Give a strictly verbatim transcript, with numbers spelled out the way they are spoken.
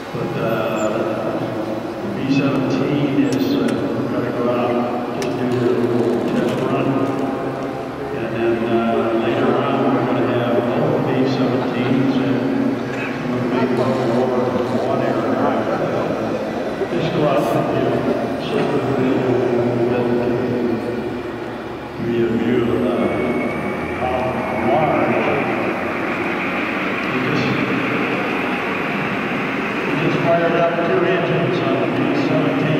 But uh, the B seventeen is uh, going to go out, just do a little test run. And then uh, later on, we're going to have all the B seventeens and some of the big lower one aircraft. Uh, just go out and give sort of a view of uh, how large. We just, we just fired up two engines on the B seventeen.